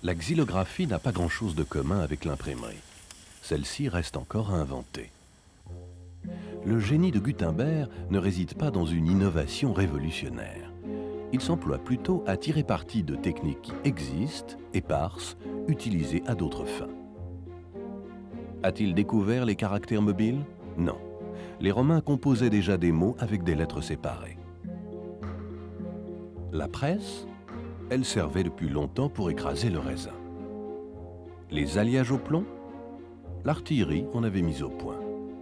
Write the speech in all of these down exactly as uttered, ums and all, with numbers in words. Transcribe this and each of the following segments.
La xylographie n'a pas grand-chose de commun avec l'imprimerie. Celle-ci reste encore à inventer. Le génie de Gutenberg ne réside pas dans une innovation révolutionnaire. Il s'emploie plutôt à tirer parti de techniques qui existent, éparses, utilisées à d'autres fins. A-t-il découvert les caractères mobiles? Non. Les Romains composaient déjà des mots avec des lettres séparées. La presse? Elle servait depuis longtemps pour écraser le raisin. Les alliages au plomb? L'artillerie en avait mis au point.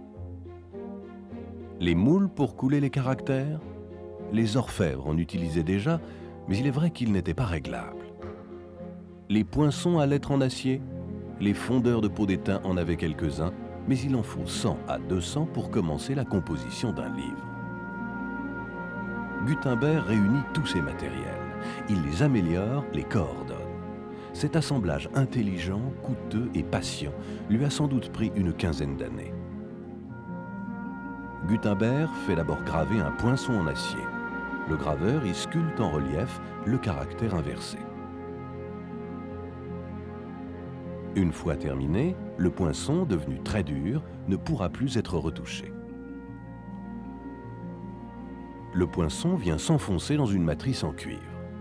Les moules pour couler les caractères? Les orfèvres en utilisaient déjà, mais il est vrai qu'ils n'étaient pas réglables. Les poinçons à lettres en acier? Les fondeurs de pots d'étain en avaient quelques-uns, mais il en faut cent à deux cents pour commencer la composition d'un livre. Gutenberg réunit tous ces matériels. Il les améliore, les coordonne. Cet assemblage intelligent, coûteux et patient lui a sans doute pris une quinzaine d'années. Gutenberg fait d'abord graver un poinçon en acier. Le graveur y sculpte en relief le caractère inversé. Une fois terminé, le poinçon, devenu très dur, ne pourra plus être retouché. Le poinçon vient s'enfoncer dans une matrice en cuivre.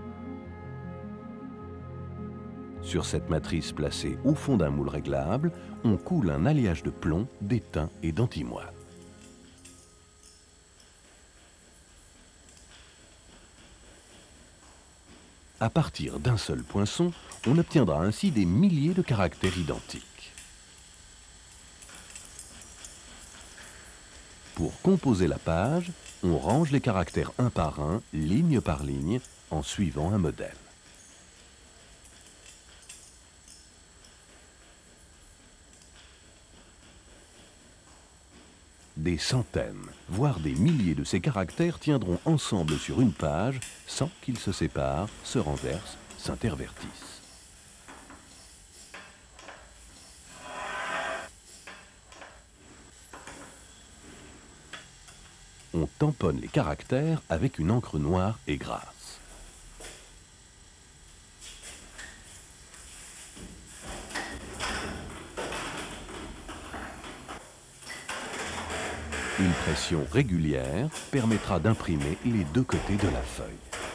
Sur cette matrice placée au fond d'un moule réglable, on coule un alliage de plomb, d'étain et d'antimoine. À partir d'un seul poinçon, on obtiendra ainsi des milliers de caractères identiques. Pour composer la page, on range les caractères un par un, ligne par ligne, en suivant un modèle. Des centaines, voire des milliers de ces caractères tiendront ensemble sur une page sans qu'ils se séparent, se renversent, s'intervertissent. On tamponne les caractères avec une encre noire et grasse. Une pression régulière permettra d'imprimer les deux côtés de la feuille.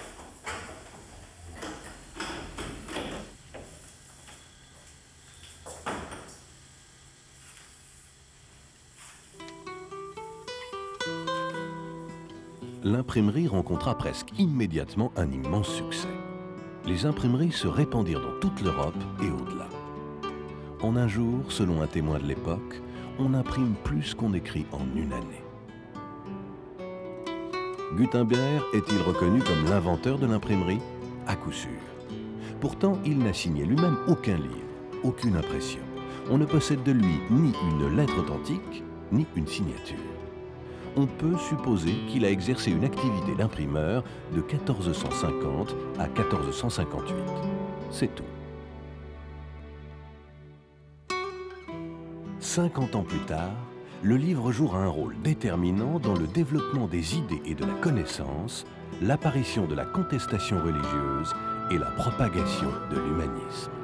L'imprimerie rencontra presque immédiatement un immense succès. Les imprimeries se répandirent dans toute l'Europe et au-delà. En un jour, selon un témoin de l'époque, on imprime plus qu'on écrit en une année. Gutenberg est-il reconnu comme l'inventeur de l'imprimerie? À coup sûr. Pourtant, il n'a signé lui-même aucun livre, aucune impression. On ne possède de lui ni une lettre authentique, ni une signature. On peut supposer qu'il a exercé une activité d'imprimeur de quatorze cent cinquante à quatorze cent cinquante-huit. C'est tout. cinquante ans plus tard, le livre jouera un rôle déterminant dans le développement des idées et de la connaissance, l'apparition de la contestation religieuse et la propagation de l'humanisme.